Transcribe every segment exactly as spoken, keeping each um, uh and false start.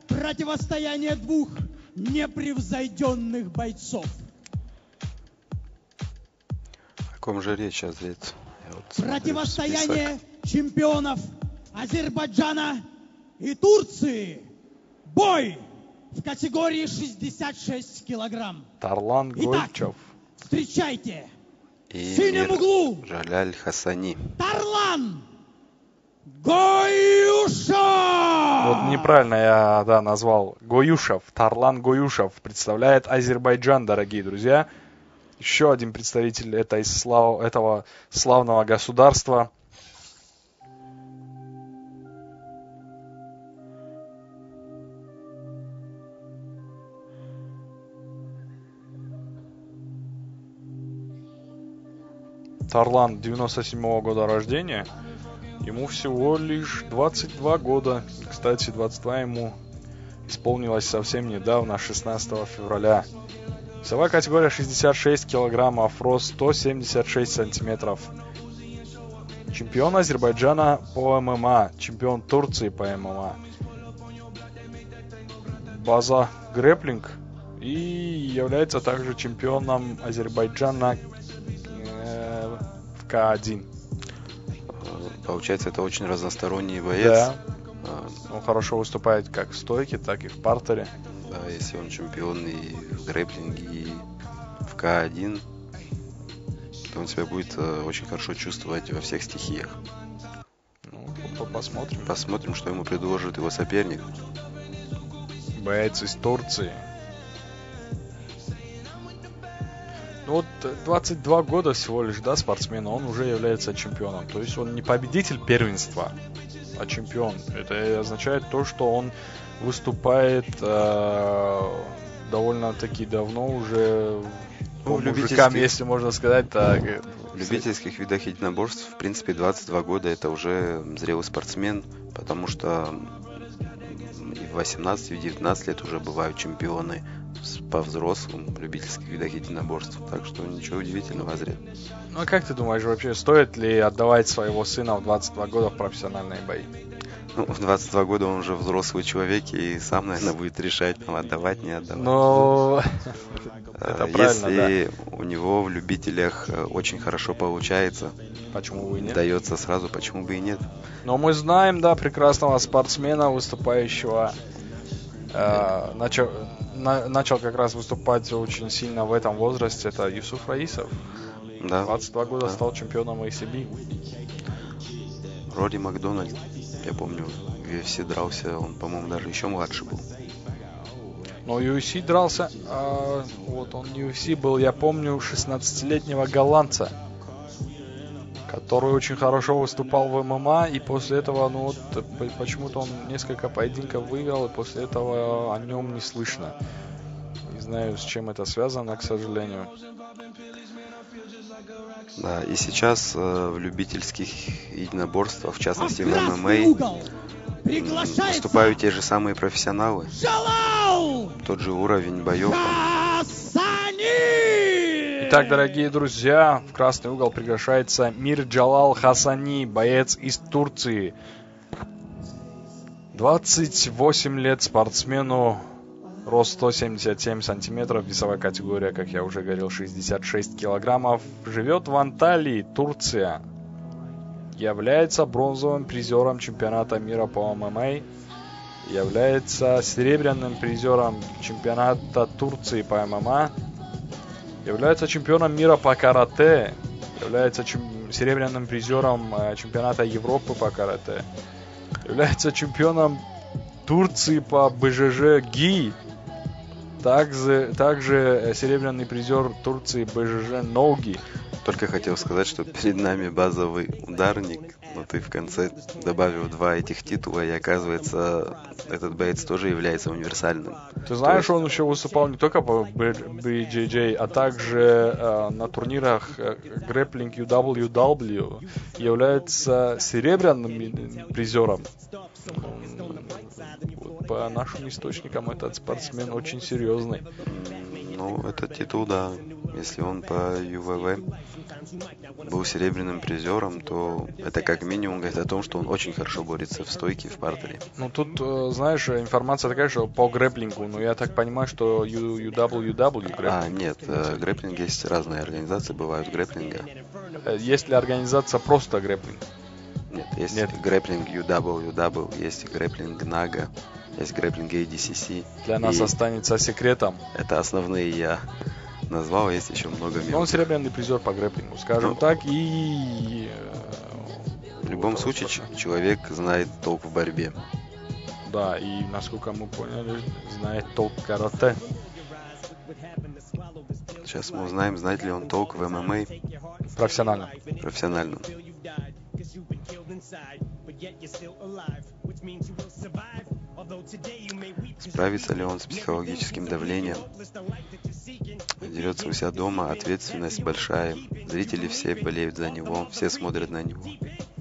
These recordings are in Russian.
Противостояние двух непревзойденных бойцов. О ком же речь, Азрет? Вот Противостояние чемпионов Азербайджана и Турции. Бой в категории шестьдесят шесть килограмм. Тарлан Гойчев. Встречайте. И в синем углу Джаляль Хасани. Тарлан Гоюшев. Вот неправильно я, да, назвал. Гоюшев. Тарлан Гоюшев представляет Азербайджан, дорогие друзья. Еще один представитель этой слав... этого славного государства. Тарлан девяносто седьмого года рождения. Ему всего лишь двадцать два года. Кстати, двадцать два ему исполнилось совсем недавно, шестнадцатого февраля. Весовая категория шестьдесят шесть килограммов, рост сто семьдесят шесть сантиметров. Чемпион Азербайджана по ММА, чемпион Турции по ММА. База грэпплинг. И является также чемпионом Азербайджана э, в К один. Получается, это очень разносторонний боец. Да. Он хорошо выступает как в стойке, так и в партере. Да, если он чемпион и в грэпплинге, и в К один, то он себя будет э, очень хорошо чувствовать во всех стихиях. Ну, посмотрим. Посмотрим, что ему предложит его соперник. Боец из Турции. Ну вот двадцать два года всего лишь, да, спортсмена, он уже является чемпионом. То есть он не победитель первенства, а чемпион. Это означает то, что он выступает э, довольно-таки давно уже, ну, по мужикам, если можно сказать так. В любительских видах единоборств, в принципе, двадцать два года это уже зрелый спортсмен, потому что и в восемнадцать, и в девятнадцать лет уже бывают чемпионы по взрослым в любительских видах единоборств. Так что ничего удивительного, Азрет. Ну а как ты думаешь, вообще стоит ли отдавать своего сына в двадцать два года в профессиональные бои? Ну, в двадцать два года он уже взрослый человек и сам, наверное, будет решать, там, отдавать, не отдавать. Но это правильно, если да. у него в любителях очень хорошо получается, почему бы и нет? Дается сразу, почему бы и нет. Но мы знаем, да, прекрасного спортсмена, выступающего, э, начал, на, начал как раз выступать очень сильно в этом возрасте, это Юсуф Раисов. Да. двадцать два года да. стал чемпионом эй си би. Рори Макдональд, я помню, в ю эф си дрался, он, по-моему, даже еще младше был. Но в ю эф си дрался, а, вот он в ю эф си был, я помню, шестнадцатилетнего голландца, который очень хорошо выступал в ММА, и после этого, ну вот, почему-то он несколько поединков выиграл, и после этого о нем не слышно. Не знаю, с чем это связано, к сожалению. Да, и сейчас э, в любительских единоборствах, в частности в ММА, выступают те же самые профессионалы. Тот же уровень боев. Итак, дорогие друзья, в красный угол приглашается Мирджалал Хасани, боец из Турции. двадцать восемь лет спортсмену, рост сто семьдесят семь сантиметров, весовая категория, как я уже говорил, шестьдесят шесть килограммов. Живет в Анталии, Турция. Является бронзовым призером чемпионата мира по ММА. Является серебряным призером чемпионата Турции по ММА. Является чемпионом мира по карате. Является чем... серебряным призером э, чемпионата Европы по карате. Является чемпионом Турции по бэ жэ жэ ГИ. Также, также серебряный призер Турции бэ жэ жэ ноги. Только хотел сказать, что перед нами базовый ударник, но ты в конце добавил два этих титула, и оказывается, этот боец тоже является универсальным. Ты знаешь, есть... он еще выступал не только по би джей джей, а также э, на турнирах э, Grappling ю дабл ю дабл ю, является серебряным призером. По нашим источникам этот спортсмен очень серьезный. Ну, этот титул, да, Если он по ю вэ вэ был серебряным призером, то это как минимум говорит о том, что он очень хорошо борется в стойке, в партере. Ну тут, знаешь, информация такая, что по грэпплингу, но я так понимаю, что ю дабл ю дабл ю грэпплинг. А, нет, грэпплинг есть разные организации, бывают грэпплинга. Есть ли организация просто грэпплинг? Нет, есть Нет. грэпплинг ю дабл ю дабл, есть грэпплинг нага, есть грэпплинг эй ди си си. Для нас И останется секретом. это основные я назвал, есть еще много Но он мелких. серебряный призер по грэпплингу, скажем Ну, так, и... В любом вот, случае, вот, ч- человек знает толк в борьбе. Да, и насколько мы поняли, знает толк в карате. Сейчас мы узнаем, знает ли он толк в эм эм а Профессионально. профессионально. Справится ли он с психологическим давлением? Дерется у себя дома, ответственность большая. Зрители все болеют за него, все смотрят на него.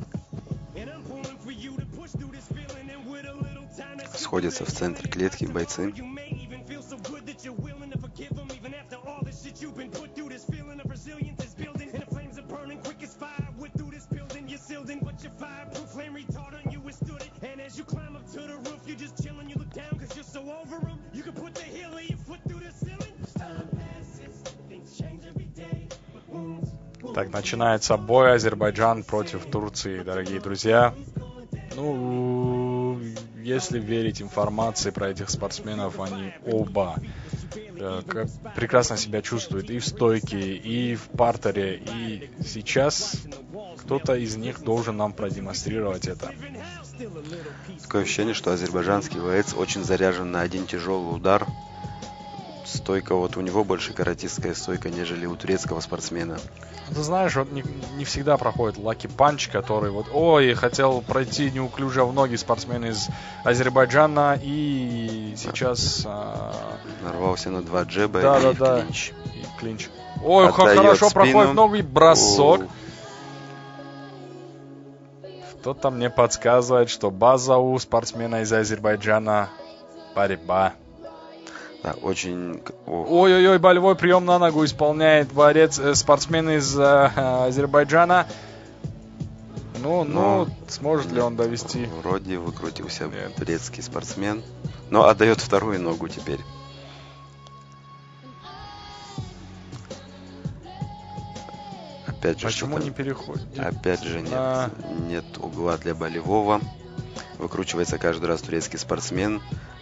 Сходятся в центре клетки бойцы. Так, начинается бой Азербайджан против Турции, дорогие друзья. Ну, если верить информации про этих спортсменов, они оба э, как прекрасно себя чувствуют и в стойке, и в партере. И сейчас кто-то из них должен нам продемонстрировать это. Такое ощущение, что азербайджанский боец очень заряжен на один тяжелый удар. Стойка, вот у него больше каратистская стойка, нежели у турецкого спортсмена. Ты знаешь, вот не, не всегда проходит лаки панч, который вот, ой, хотел пройти неуклюже в ноги спортсмен из Азербайджана, и сейчас... А... Нарвался на два джеба да, и да, в да. клинч. И клинч. Ой, как Отдает хорошо спину. проходит новый бросок. О. Кто-то мне подсказывает, что база у спортсмена из Азербайджана борьба. Да, очень... О, Ой-ой-ой, болевой прием на ногу исполняет борец, э, спортсмен из э, Азербайджана. Ну, ну, Но- сможет ли он довести? Вроде выкрутился Нет. турецкий спортсмен. Но отдает вторую ногу теперь. Опять же, Почему что-то- не переходит? Опять же нет, А. нет угла для болевого. Выкручивается каждый раз турецкий спортсмен.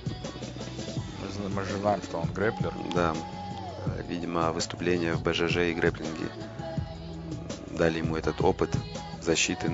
Мы же знаем, что он грэплер. Да, видимо, выступления в бэ жэ жэ и грэпплинге дали ему этот опыт защиты.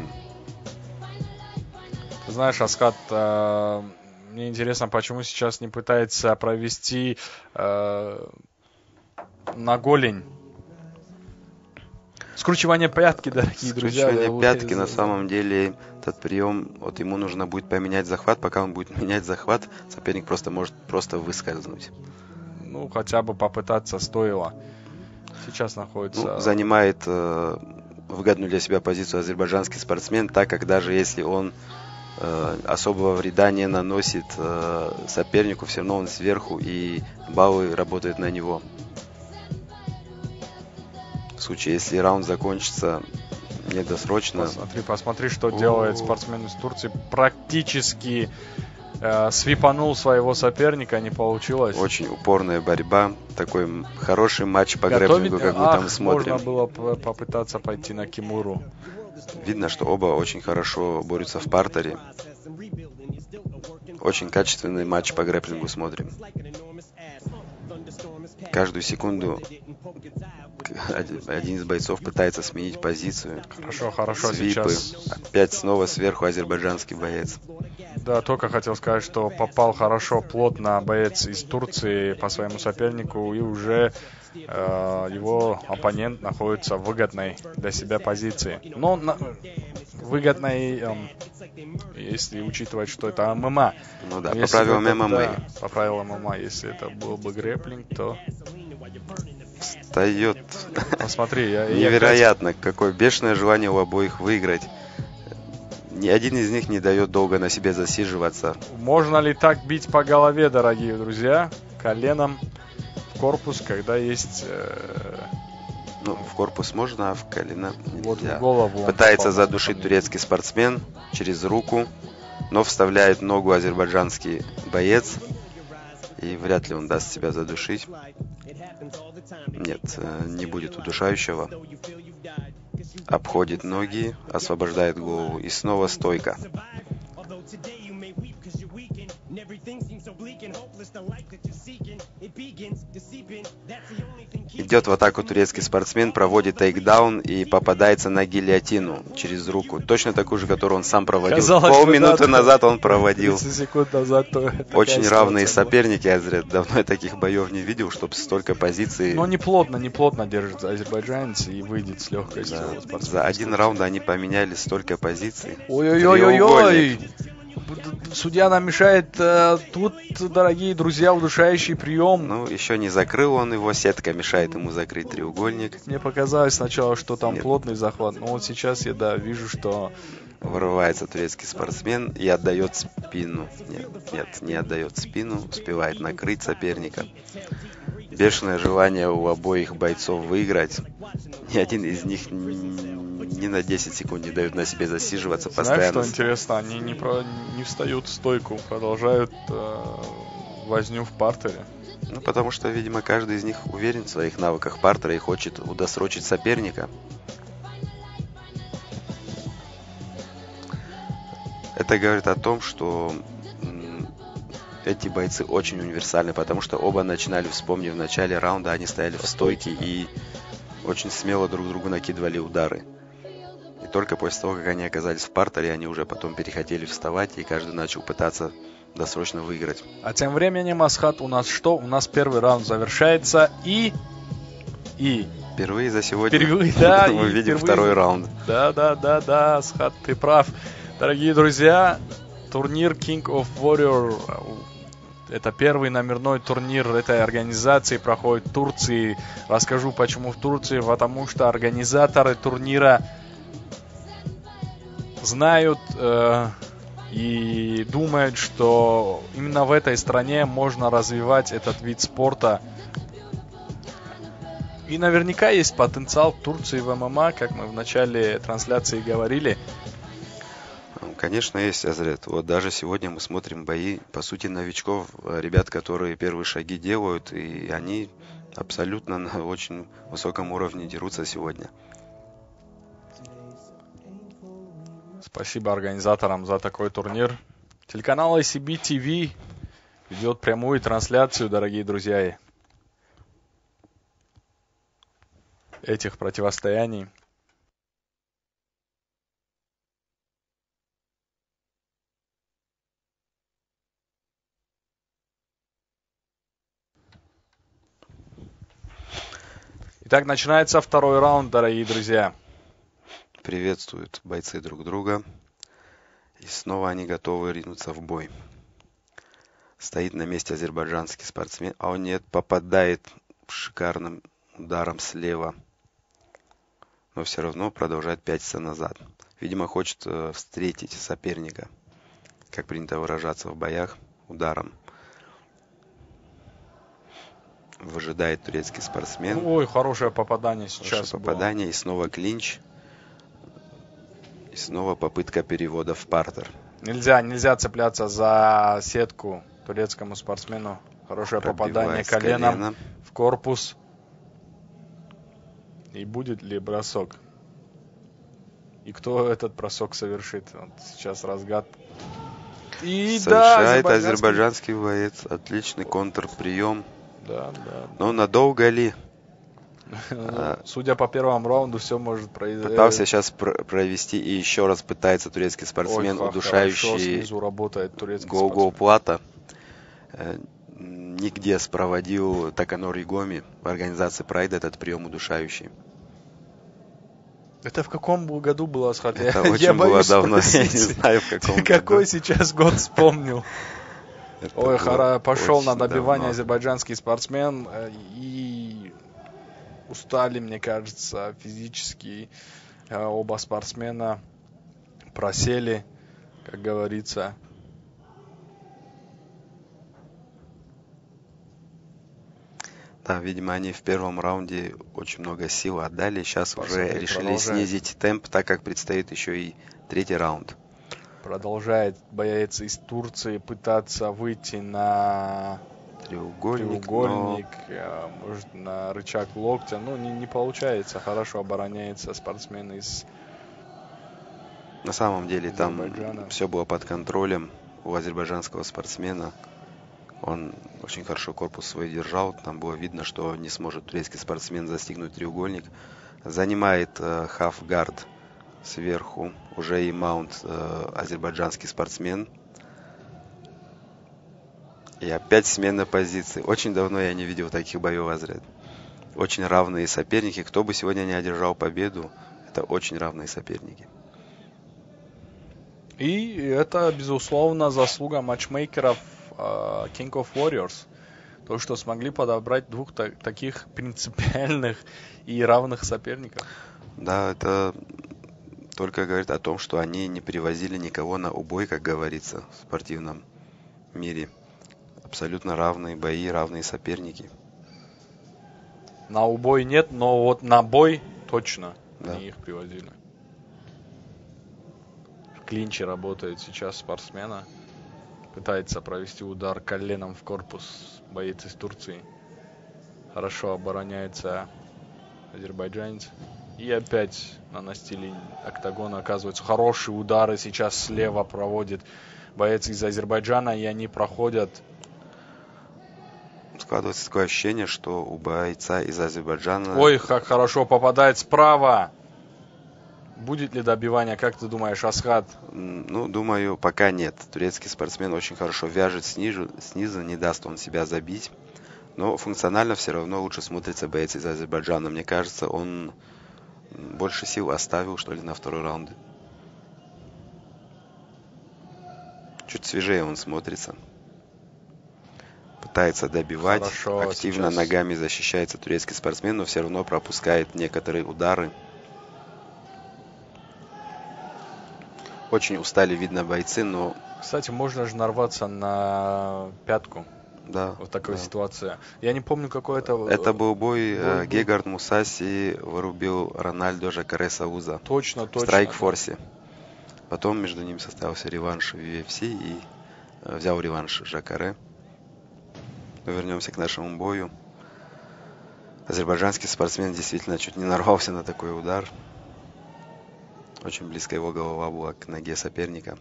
Ты знаешь, Аскат, э, мне интересно, почему сейчас не пытается провести э, на голень скручивание пятки, дорогие друзья. Скручивание Я- пятки, на самом деле, этот прием, вот ему нужно будет поменять захват. Пока он будет менять захват, соперник просто может просто выскользнуть. Ну, хотя бы попытаться стоило. Сейчас находится... Ну, занимает э, выгодную для себя позицию азербайджанский спортсмен, так как даже если он э, особого вреда не наносит э, сопернику, все равно он сверху, и баллы работают на него. В случае, если раунд закончится недосрочно, Посмотри, посмотри, что делает спортсмен из Турции. Практически э, свипанул своего соперника, не получилось. очень упорная борьба, такой м, хороший матч по Готовить- грэпплингу, как мы Ах, там смотрим. можно было п- попытаться пойти на Кимуру. Видно, что оба очень хорошо борются в партере. Очень качественный матч по грэпплингу смотрим. Каждую секунду один один из бойцов пытается сменить позицию. Хорошо, хорошо, Свипы. сейчас... Опять снова сверху азербайджанский боец. Да, только хотел сказать, что попал хорошо, плотно боец из Турции по своему сопернику, и уже э, его оппонент находится в выгодной для себя позиции. Но на, выгодной, эм, если учитывать, что это эм эм а. Ну да, Но по если правилам бы это- эм эм а. да, по правилам эм эм а, если это был бы грэпплинг, то Встает. посмотри. Я, я, Невероятно, какое бешеное желание у обоих выиграть. Ни один из них не дает долго на себе засиживаться. Можно ли так бить по голове, дорогие друзья, коленом в корпус, когда есть э, Ну, в корпус можно, а в колено Вот нельзя. в голову он Пытается попал. задушить турецкий спортсмен через руку, но вставляет ногу азербайджанский боец. И вряд ли он даст себя задушить. Нет, э, не будет удушающего. Обходит ноги, освобождает голову. И снова стойка. Идет в атаку турецкий спортсмен, проводит тейкдаун и попадается на гильотину через руку. Точно такую же, которую он сам проводил. Казалось бы, Полминуты да, назад он проводил. тридцать секунд назад. то- такая Очень равные ситуация была. соперники. Я зря давно я таких боев не видел, чтобы столько позиций. Но не плотно, не плотно держит азербайджанец и выйдет с легкостью. За, спортсмен. за один раунд они поменяли столько позиций. Ой-ой-ой-ой-ой! Судья нам мешает. э, Тут, дорогие друзья, удушающий прием. Ну, еще не закрыл он его, сетка мешает ему закрыть треугольник. Мне показалось сначала, что там Нет. плотный захват, но вот сейчас я, да, вижу, что Вырывается турецкий спортсмен и отдает спину. Нет, нет, не отдает спину, успевает накрыть соперника. Бешеное желание у обоих бойцов выиграть. Ни один из них ни на десять секунд не дают на себе засиживаться. знаешь, Постоянно что интересно, они не, про... не встают в стойку, продолжают э, возню в партере. Ну, потому что, видимо, каждый из них уверен в своих навыках партера и хочет удосрочить соперника. Это говорит о том, что м, эти бойцы очень универсальны, потому что оба начинали, вспомни, в начале раунда они стояли в стойке и очень смело друг другу накидывали удары. И только после того, как они оказались в партере, они уже потом перехотели вставать, и каждый начал пытаться досрочно выиграть. А тем временем, Асхат, у нас что? У нас первый раунд завершается и... И... Впервые за сегодня Впервые, да, мы и видим впервые второй за- раунд. Да, да, да, да, Асхат, ты прав. Дорогие друзья, турнир King of Warrior, это первый номерной турнир этой организации, проходит в Турции. Расскажу, почему в Турции, потому что организаторы турнира знают э, и думают, что именно в этой стране можно развивать этот вид спорта. И наверняка есть потенциал в Турции в ММА, как мы в начале трансляции говорили. Конечно, есть, Азрет. Вот даже сегодня мы смотрим бои, по сути, новичков, ребят, которые первые шаги делают, и они абсолютно на очень высоком уровне дерутся сегодня. Спасибо организаторам за такой турнир. Телеканал ай си би ти ви ведет прямую трансляцию, дорогие друзья, этих противостояний. Итак, начинается второй раунд, дорогие друзья. Приветствуют бойцы друг друга. И снова они готовы ринуться в бой. Стоит на месте азербайджанский спортсмен. А он нет, попадает шикарным ударом слева. Но все равно продолжает пятиться назад. Видимо, хочет э, встретить соперника. Как принято выражаться в боях, ударом. Выжидает турецкий спортсмен. Ой, хорошее попадание сейчас. Хорошее попадание. И снова клинч. И снова попытка перевода в партер. Нельзя, нельзя цепляться за сетку турецкому спортсмену. Хорошее попадание Пробивает с коленом колена. в корпус. И будет ли бросок? И кто этот бросок совершит? Вот сейчас разгад. И Совершает да, азербайджанский боец. Отличный контрприем. Да, да. Но надолго ли? Ну, судя по первому раунду, все может произойти. Пытался сейчас пр- провести и еще раз пытается турецкий спортсмен, Ой, удушающий снизу работает турецкий Гоу-Гоу спортсмен. Плата. Э, Нигде спроводил Таканор Игоми в организации Прайда этот прием удушающий. Это в каком году было, Асхат? Это Я- очень я было боюсь давно, я не спросить. знаю в каком году. Какой сейчас год вспомнил? Это Ой, было хара, пошел очень на добивание давно. азербайджанский спортсмен э, и устали, мне кажется, физически э, оба спортсмена просели, как говорится. Да, видимо, они в первом раунде очень много сил отдали. Сейчас уже Посмотри, решили продолжает. снизить темп, так как предстоит еще и третий раунд. Продолжает боец из Турции пытаться выйти на Треугольник, треугольник, а, может, на рычаг локтя. Ну, не, не получается. Хорошо обороняется спортсмен из но на самом деле там Азербайджана. все было под контролем у азербайджанского спортсмена. Он очень хорошо корпус свой держал. Там было видно, что не сможет турецкий спортсмен застигнуть треугольник. Занимает э, хаф-гард сверху уже и маунт э, азербайджанский спортсмен. И опять смена позиции. Очень давно я не видел таких боев, Азрет. Очень равные соперники. Кто бы сегодня не одержал победу, это очень равные соперники. И это, безусловно, заслуга матчмейкеров uh, King of Warriors. То, что смогли подобрать двух та- таких принципиальных и равных соперников. Да, это только говорит о том, что они не привозили никого на убой, как говорится, в спортивном мире. Абсолютно равные бои, равные соперники. На убой нет, но вот на бой точно Да. они их привозили. В клинче работает сейчас спортсмена. Пытается провести удар коленом в корпус боец из Турции. Хорошо обороняется азербайджанец. И опять на настиле октагона оказываются хорошие удары. Сейчас слева проводит боец из Азербайджана, и они проходят. Складывается такое ощущение, что у бойца из Азербайджана... Ой, как хорошо попадает справа. Будет ли добивание, как ты думаешь, Асхат? М, Ну, думаю, пока нет. Турецкий спортсмен очень хорошо вяжет снизу, снизу, не даст он себя забить. Но функционально все равно лучше смотрится боец из Азербайджана. Мне кажется, он м, больше сил оставил, что ли, на второй раунд. Чуть свежее он смотрится. Пытается добивать. Хорошо, Активно сейчас. ногами защищается турецкий спортсмен, но все равно пропускает некоторые удары. Очень устали, видно, бойцы, но Кстати, можно же нарваться на пятку. да. Вот такая да. ситуация. Я не помню, какой это... Это был бой, э, бой был. Гегард Мусаси вырубил Рональдо Жакаре Сауза Точно, в точно. Страйкфорсе. Потом между ними состоялся реванш в ю эф си и э, взял реванш Жакаре. Но вернемся к нашему бою. Азербайджанский спортсмен действительно чуть не нарвался на такой удар. Очень близко его голова была к ноге соперника.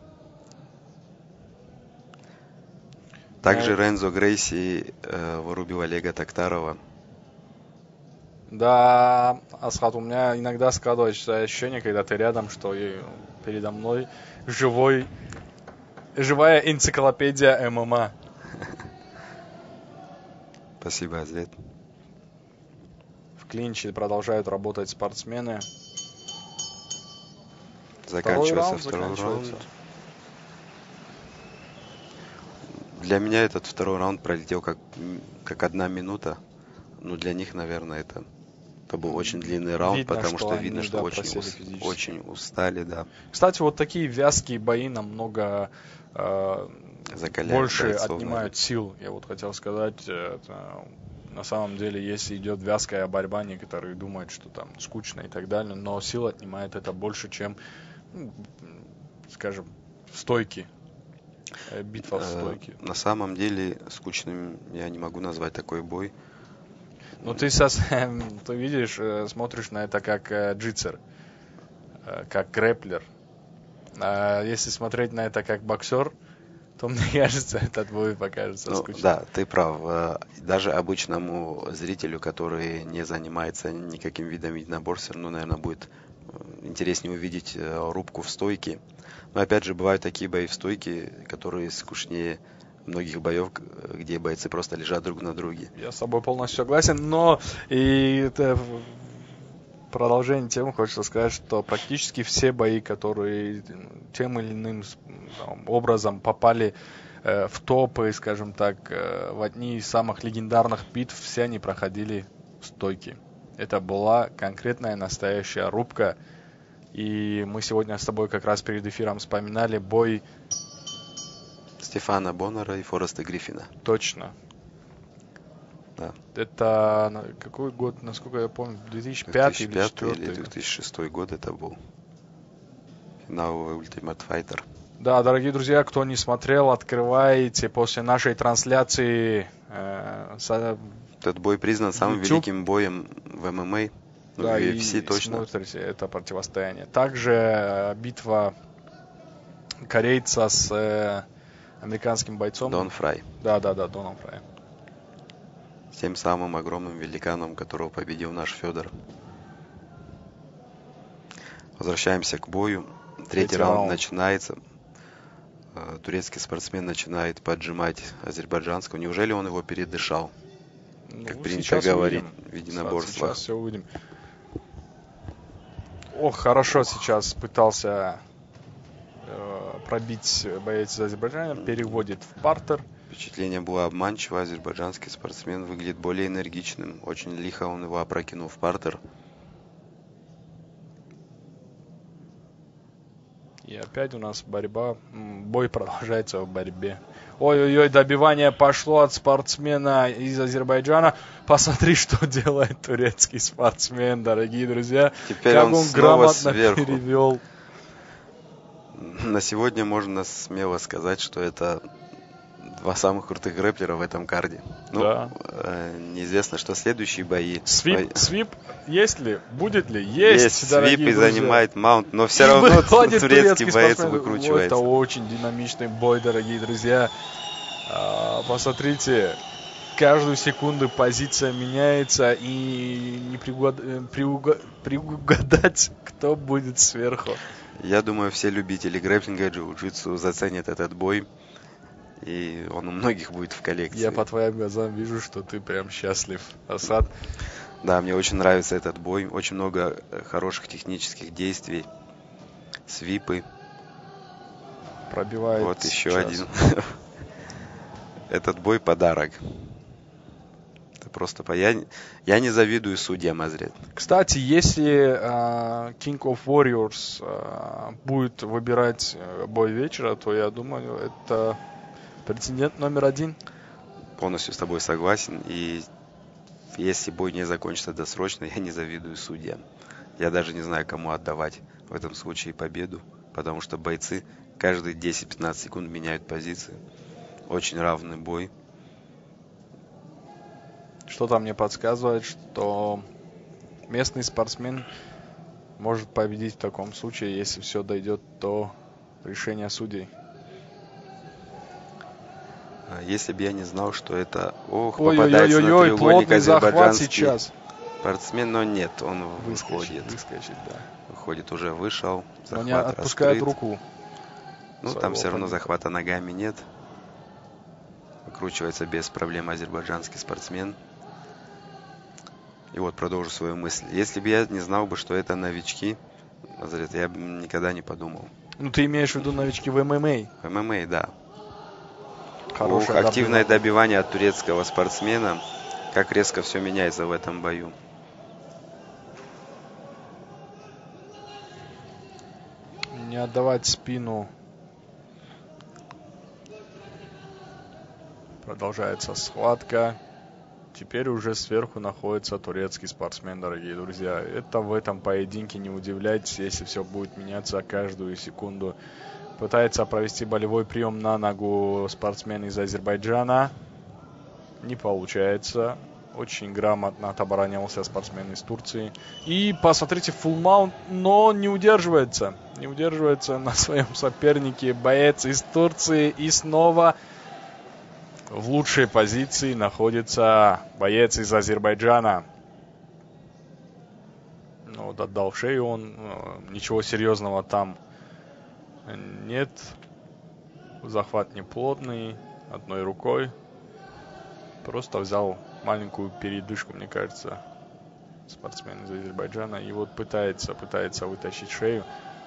Также Э, Рензо Грейси э, вырубил Олега Токтарова. Да, Асхат, у меня иногда складывается ощущение, когда ты рядом, что и передо мной живой, живая энциклопедия эм эм а. Спасибо, Азрет. В клинче продолжают работать спортсмены. Заканчивается раунд второй раунд. заканчивается. Для меня этот второй раунд пролетел как, м, как одна минута. Ну, для них, наверное, это, это был очень длинный раунд, Видно, потому что что, они, видно, что да, очень, просели ус- физически. очень устали, да. Кстати, вот такие вязкие бои намного э, Закаляют больше бойцов, отнимают сил. Я вот хотел сказать, э, это, на самом деле, если идет вязкая борьба, некоторые думают, что там скучно и так далее, но сил отнимает это больше, чем, ну, скажем, стойки. Э, Битва в Э, стойке. На самом деле, скучным я не могу назвать такой бой. Ну, ты, сос- ты видишь, э, смотришь на это как э, джитсер, э, как грэплер. А если смотреть на это как боксер, то, мне кажется, этот бой покажется Ну, скучным. да, ты прав. Э, Даже обычному зрителю, который не занимается никаким видом единоборств, все равно, наверное, будет э, интереснее увидеть э, рубку в стойке. Но опять же, бывают такие бои в стойке, которые скучнее многих боев, г- где бойцы просто лежат друг на друге. Я с тобой полностью согласен, но и это в продолжение темы хочется сказать, что практически все бои, которые тем или иным с- там, образом попали э, в топы, скажем так, э, в одни из самых легендарных битв, все они проходили в стойке. Это была конкретная настоящая рубка. И мы сегодня с тобой как раз перед эфиром вспоминали бой Стефана Боннера и Фореста Гриффина. точно. Да. Это на какой год, насколько я помню, две тысячи пятый или две тысячи четвёртый? Или две тысячи шестой год это был. Финал Ultimate Fighter. Да, дорогие друзья, кто не смотрел, открывайте после нашей трансляции. Э, со... Этот бой признан самым YouTube. великим боем в эм эм а. Ну, Да, в ю и эф си точно. смотрите это противостояние. Также э, битва корейца с э, американским бойцом. Дон Фрай. Да, да, да, Доном Фрай. Тем самым огромным великаном, которого победил наш Федор. Возвращаемся к бою. Третий, Третий раунд, раунд начинается. Турецкий спортсмен начинает поджимать азербайджанского. Неужели он его передышал? Ну, Как принято говорить увидим. в единоборствах. Сейчас все увидим. Ох, хорошо сейчас пытался э, пробить боец из Азербайджана, переводит в партер. Впечатление было обманчиво. Азербайджанский спортсмен выглядит более энергичным. Очень лихо он его опрокинул в партер. И опять у нас борьба. Бой продолжается в борьбе. Ой-ой-ой, добивание пошло от спортсмена из Азербайджана. Посмотри, что делает турецкий спортсмен, дорогие друзья. Теперь как он, он снова грамотно сверху. перевел. На сегодня можно смело сказать, что это два самых крутых грэпплера в этом карде. Ну, Да. э, неизвестно, что следующие бои. Свип, Бой- свип, есть ли? Будет ли? Есть, Есть дорогие свип и друзья. занимает маунт, но все И равно выходит турецкий боец спортсмен. выкручивается. Это очень динамичный бой, дорогие друзья. А, посмотрите, каждую секунду позиция меняется, и не приугад- э, приуга- приугадать, кто будет сверху. Я думаю, все любители грэпплинга и джиу-джитсу заценят этот бой. И он у многих будет в коллекции. Я по твоим глазам вижу, что ты прям счастлив, Асад. Да, мне очень нравится этот бой. Очень много э, хороших технических действий. Свипы. Пробивает Вот еще сейчас. один. Этот бой подарок. Это просто по... Я, я не завидую судьям, Азрет. Кстати, если uh, King of Warriors uh, будет выбирать uh, бой вечера, то я думаю, это претендент номер один. Полностью с тобой согласен. И если бой не закончится досрочно, я не завидую судьям. Я даже не знаю, кому отдавать в этом случае победу. Потому что бойцы каждые десять-пятнадцать секунд меняют позиции. Очень равный бой. Что-то мне подсказывает, что местный спортсмен может победить в таком случае, если все дойдет до решения судей. Если бы я не знал, что это... Ох, Ой-ой-ой-ой, попадается на треугольник плотный захват азербайджанский сейчас. спортсмен, но нет, он Выскочит, выходит. выскочит, да. Выходит, уже вышел. Но не Захват отпускает раскрыт. руку. Ну, своего там все равно оппонента. захвата ногами нет. Выкручивается без проблем азербайджанский спортсмен. И вот продолжу свою мысль. Если бы я не знал бы, что это новички, Азрет, я бы никогда не подумал. Ну, ты имеешь в виду новички в эм эм а? В эм эм а, да. Хорошая Ух, активное добивание. добивание от турецкого спортсмена. Как резко все меняется в этом бою. Не отдавать спину. Продолжается схватка. Теперь уже сверху находится турецкий спортсмен, дорогие друзья. Это в этом поединке, не удивляйтесь, если все будет меняться каждую секунду. Пытается провести болевой прием на ногу спортсмен из Азербайджана. Не получается. Очень грамотно отоборонялся спортсмен из Турции. И посмотрите, фулл маунт, но не удерживается. Не удерживается на своем сопернике боец из Турции. И снова в лучшей позиции находится боец из Азербайджана. Ну, вот отдал шею он. Ничего серьезного там нет. Захват неплотный. Одной рукой. Просто взял маленькую передышку, мне кажется, спортсмен из Азербайджана. И вот пытается, пытается вытащить шею.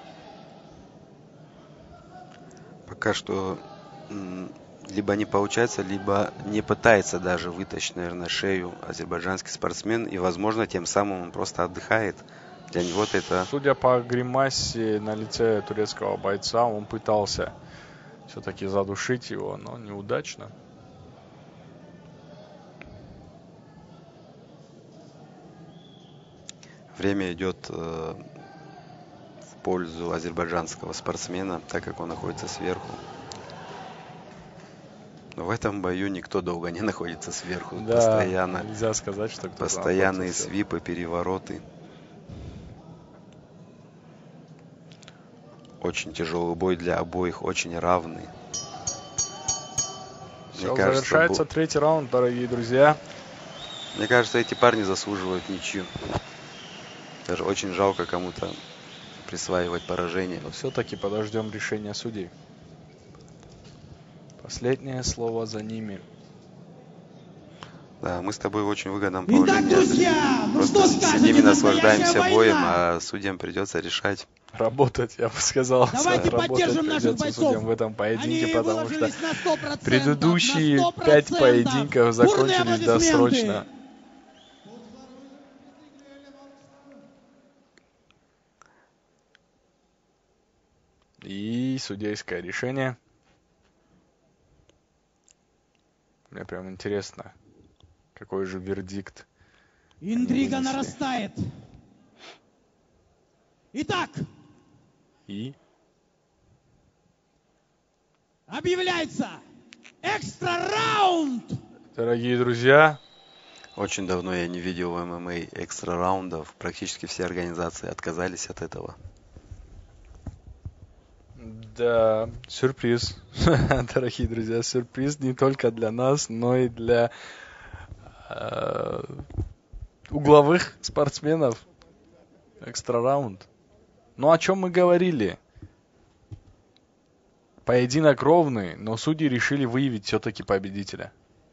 Пока что м, либо не получается, либо не пытается даже вытащить, наверное, шею азербайджанский спортсмен. И, возможно, тем самым он просто отдыхает. Для него-то это... Судя по гримасе на лице турецкого бойца, он пытался все-таки задушить его, но неудачно. время идет э, в пользу азербайджанского спортсмена, так как он находится сверху. Но в этом бою никто долго не находится сверху. Да, Постоянно, нельзя сказать, что кто-то постоянные находится сверху. свипы, перевороты. Очень тяжелый бой для обоих, очень равный. Все, Мне кажется, завершается бо- третий раунд, дорогие друзья. Мне кажется, эти парни заслуживают ничью. Даже очень жалко кому-то присваивать поражение. Но все-таки подождем решения судей. Последнее слово за ними. Да, мы с тобой в очень выгодном Итак, положении. друзья, ну Просто что сидим скажете, и наслаждаемся настоящая боем, война. а судьям придется решать. Работать, я бы сказал. Давайте Работать поддержим наших придется бойцов. судьям в этом поединке, Они потому что выложились на сто процентов, предыдущие на сто пять процентов. поединков Бурные закончились аплодисменты. досрочно. И судейское решение. Мне прям интересно, какой же вердикт. Интрига Они вынесли. нарастает. Итак, И объявляется экстра раунд. дорогие друзья, Очень давно я не видел в ММА экстра раундов. Практически все организации отказались от этого. да, сюрприз. Дорогие друзья, сюрприз не только для нас, но и для э, угловых спортсменов. Экстра раунд. Ну, о чем мы говорили? Поединок ровный, но судьи решили выявить все-таки победителя.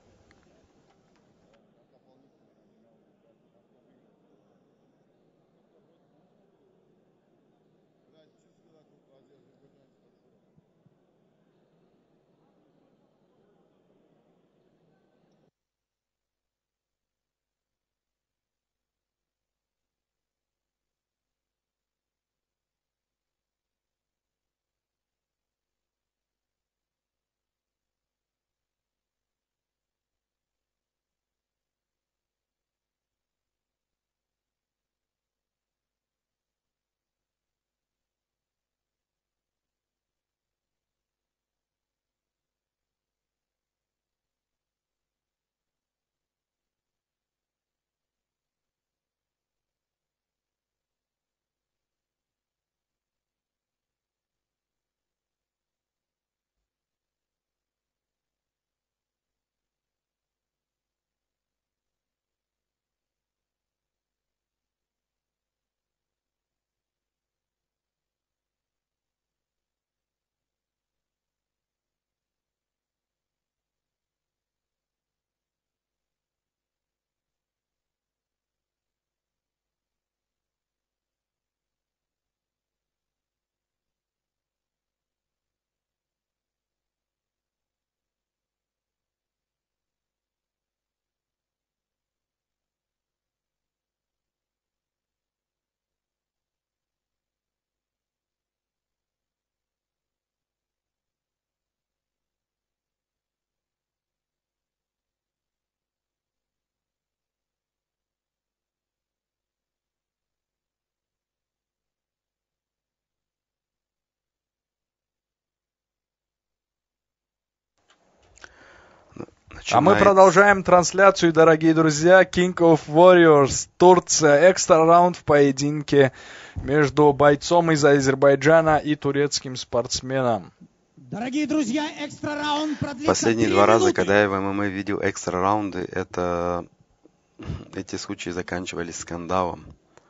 А мы Начинает- продолжаем трансляцию, дорогие друзья. King of Warriors, Турция. Экстра раунд в поединке между бойцом из Азербайджана и турецким спортсменом. Дорогие друзья, экстра раунд продлится Последние три два раза, минуты. когда я в ММА видел экстра раунды, это эти случаи заканчивались скандалом.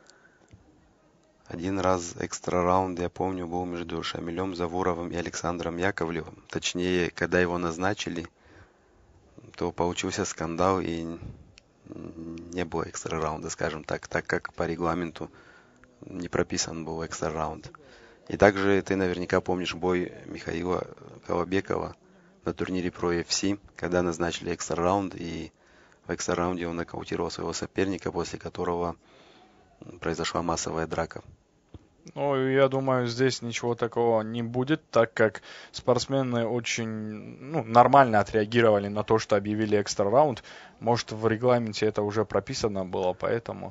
Один раз экстра раунд, я помню, был между Шамилем Завуровым и Александром Яковлевым. Точнее, когда его назначили, то получился скандал и не было экстра раунда, скажем так, так как по регламенту не прописан был экстра раунд. И также ты наверняка помнишь бой Михаила Колобекова на турнире про ю эф си, когда назначили экстра раунд, и в экстра раунде он нокаутировал своего соперника, после которого произошла массовая драка. Ну, я думаю, здесь ничего такого не будет, так как спортсмены очень ну, нормально отреагировали на то, что объявили экстра раунд. Может, в регламенте это уже прописано было, поэтому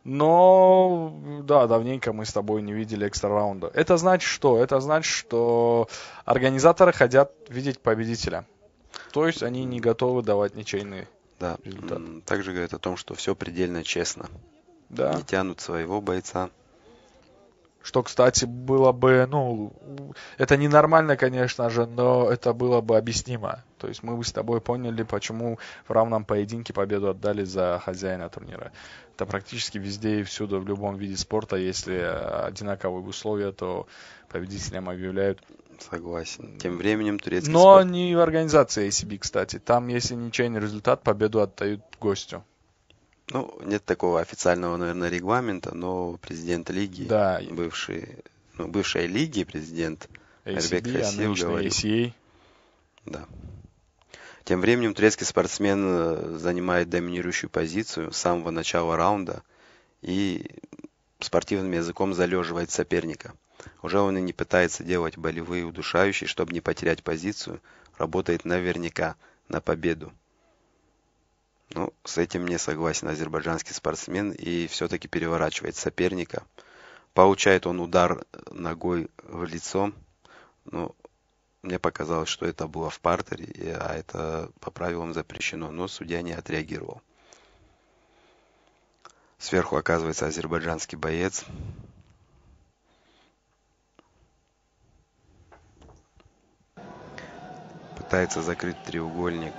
Но, да, давненько мы с тобой не видели экстра раунда. Это значит что? Это значит, что организаторы хотят видеть победителя. То есть они не готовы давать ничейный Да. результат. М, Также говорят о том, что все предельно честно. Да. Не тянут своего бойца. Что, кстати, было бы, ну, это ненормально, конечно же, но это было бы объяснимо. То есть мы бы с тобой поняли, почему в равном поединке победу отдали за хозяина турнира. Это практически везде и всюду, в любом виде спорта, если одинаковые условия, то победителям объявляют. Согласен. Тем временем турецкий Но спорт... не в организации эй си би, кстати. Там, если ничейный результат, победу отдают гостю. Ну, нет такого официального, наверное, регламента, но президент лиги, Да. бывший, ну, бывшей лиги президент эй си би, Эрбек а Хасиев нынешний говорил. эй си эй. Да. Тем временем турецкий спортсмен э, занимает доминирующую позицию с самого начала раунда и спортивным языком залеживает соперника. Уже он и не пытается делать болевые удушающие, чтобы не потерять позицию, работает наверняка на победу. Ну, с этим не согласен азербайджанский спортсмен и все-таки переворачивает соперника. Получает он удар ногой в лицо. Ну, мне показалось, что это было в партере, а это по правилам запрещено, но судья не отреагировал. Сверху оказывается азербайджанский боец. Пытается закрыть треугольник.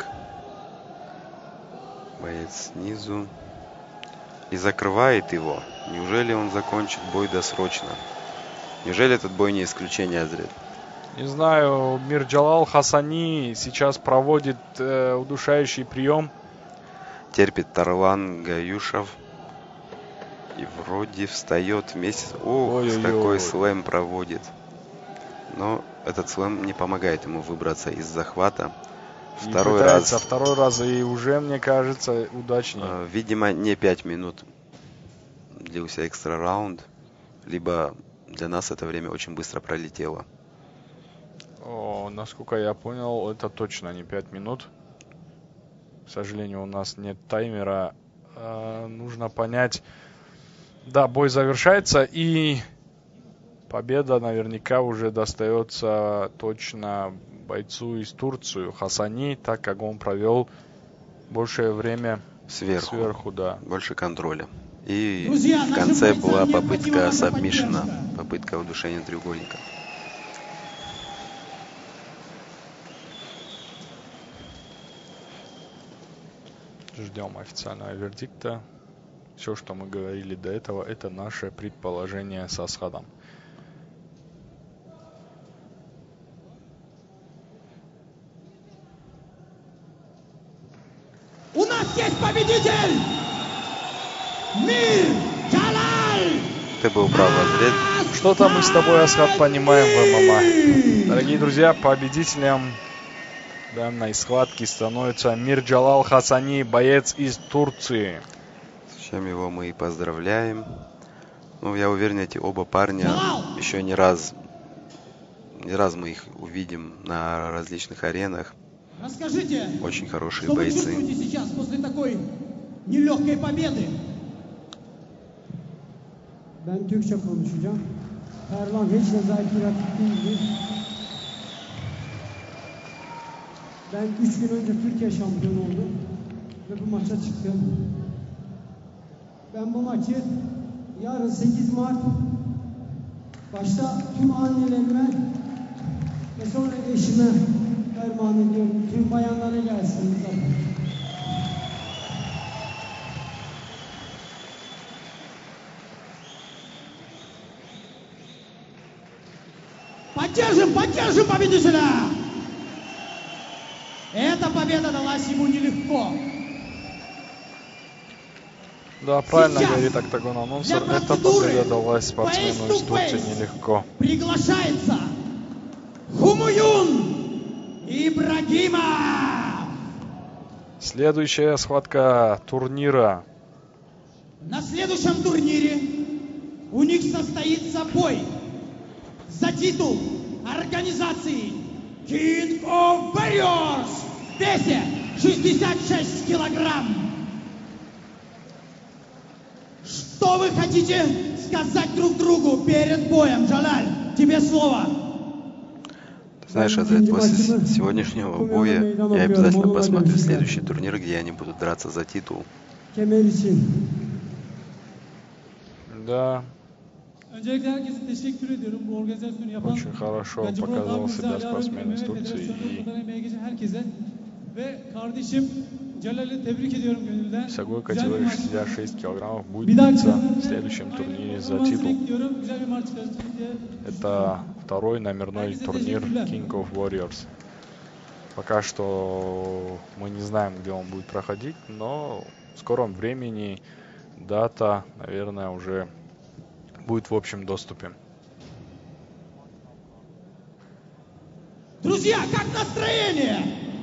Боец снизу. И закрывает его. Неужели он закончит бой досрочно? Неужели этот бой не исключение, Азрет? Не знаю, Мирджалал Хасани сейчас проводит э, удушающий прием. Терпит Тарлан Гаюшев. И вроде встает вместе. Ух, Ой-ой-ой. какой слэм проводит. Но этот слэм не помогает ему выбраться из захвата. И Второй пытается раз. второй раз, и уже, мне кажется, удачнее. Э, Видимо, не пять минут длился экстра раунд. Либо для нас это время очень быстро пролетело. О, насколько я понял, это точно не пять минут. К сожалению, у нас нет таймера. Э, нужно понять. Да, бой завершается, и победа наверняка уже достается точно бойцу из Турции, Хасани, так как он провел большее время Сверху. сверху, да. Больше контроля. И Друзья, в нашим конце бойцам была необходима попытка ваша сабмишена, поддержка. попытка удушения треугольника. Ждем официального вердикта. Все, что мы говорили до этого, это наше предположение с Асхадом. У нас есть победитель! Мир Джалал! Ты был прав, Азрет. Что-то мы с тобой, Асхад, понимаем в ММА. Дорогие друзья, победителем данной схватки становится Мирджалал Хасани, боец из Турции. С чем его мы и поздравляем. Ну, я уверен, эти оба парня еще не раз, не раз мы их увидим на различных аренах. Расскажите, Очень хорошие что вы бойцы. чувствуете сейчас после такой нелегкой победы? Ben Türkçe konuşacağım. Erman hiç de zayıf bir rakip değildi. Ben üç gün önce Türkiye şampiyonu oldum ve bu maça çıktım. Ben bu maçı yarın sekiz Mart başta tüm annelerime ve sonra da eşime ferman ediyorum. Tüm bayanlara gelsin zaten. Поддержим, поддержим победителя! Эта победа далась ему нелегко. Да, правильно Сейчас говорит Октагон Анонсер. для Эта процедуры победа далась спортсмену из Турции face-to-face нелегко. Приглашается Хумуюн Ибрагимов. Следующая схватка турнира. На следующем турнире у них состоится бой за титул организации King of Warriors в весе шестьдесят шесть килограмм. Что Что вы хотите сказать друг другу перед боем, Джалаль? Тебе слово. Знаешь, Азрат, после сегодняшнего боя я обязательно посмотрю следующий турнир, где они будут драться за титул. Kemer için. Да, Öncelikle herkese teşekkür ediyorum bu organizasyonu yapan. очень хорошо Gacı Murat показал abimize, себя Ali спортсмен abime из ve Турции. federasyonda И buradan emeği geçen herkese ve kardeşim Celal'i tebrik ediyorum gönülden. весовой Güzel bir категории maç. шестьдесят шесть килограммов будет Bir dahaki биться в sefere следующем турнире за olmasını титул. bekliyorum. Güzel bir maç çıkarsınız diye. Это второй номерной турнир King of Warriors. Пока что мы не знаем, где он будет проходить, но в скором времени дата, наверное, уже будет в общем доступе. Друзья, как настроение?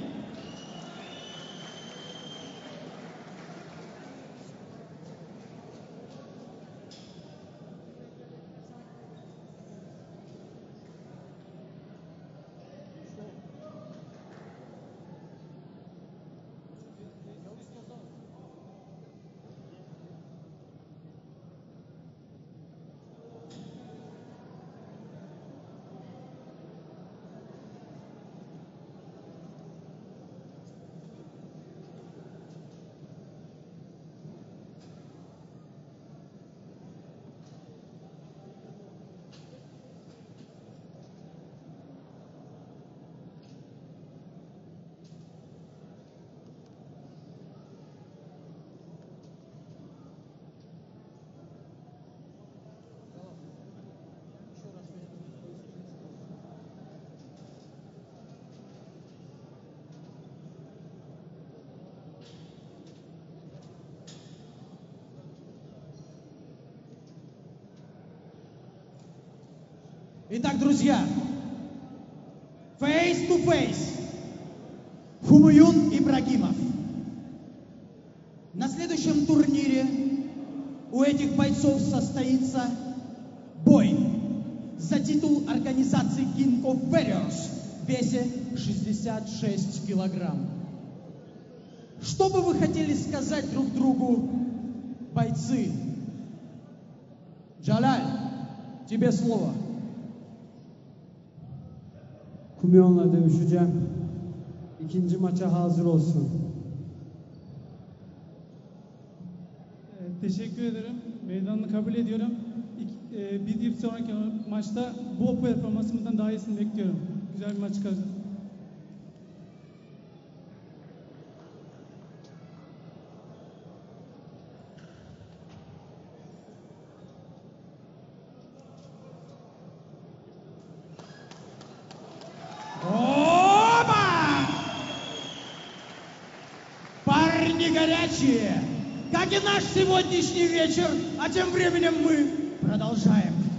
Итак, друзья, face to face, Хумаюн Ибрагимов. На следующем турнире у этих бойцов состоится бой за титул организации King of Warriors в весе шестьдесят шесть килограмм. Что бы вы хотели сказать друг другу, бойцы? Джалаль, тебе слово. Kumyon'la dövüşeceğim. İkinci maça hazır olsun. Ee, Teşekkür ederim. Meydanını kabul ediyorum. İk- e, Bir, bir sonraki maçta bu performansımızdan daha iyisini bekliyorum. Güzel bir maç çıkaracağız. Опа! Парни горячие, как и наш сегодняшний вечер, а тем временем мы продолжаем.